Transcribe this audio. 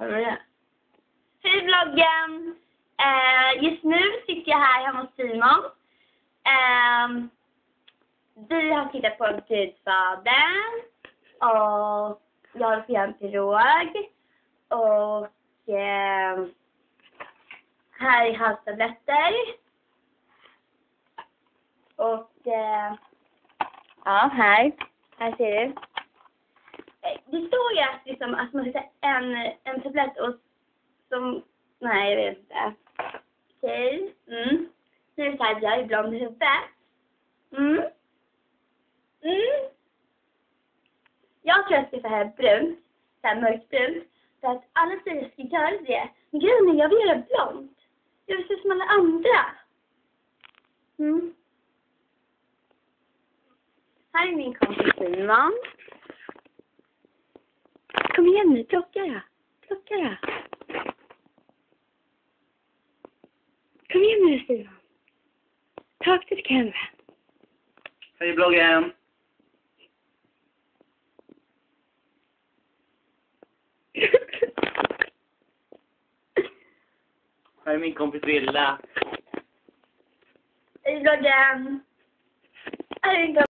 Hörde du det? Hej vloggen! Just nu sitter jag här hemma hos Simon. Vi har tittat på Gudfadern. Och jag har fått en pirog. Och här är halstabletter. Och ja, här ser du. Det står ju att man ska ta en tablett och som, nej jag vet inte. Okej. Nu är det så här, jag är blond i huvudet. Jag tror att det är så här brunt, så här mörkbrunt. Så att alla säger att jag ska göra det. Men grejen är, jag vill göra blont. Jag vill se som alla andra. Här är min kompis Simon. Kom igen nu, plocka det. Kom igen nu Simon. Talk to the camera. Hej bloggen. Här är min kompis Villa. Hej bloggen. Här är min kompis.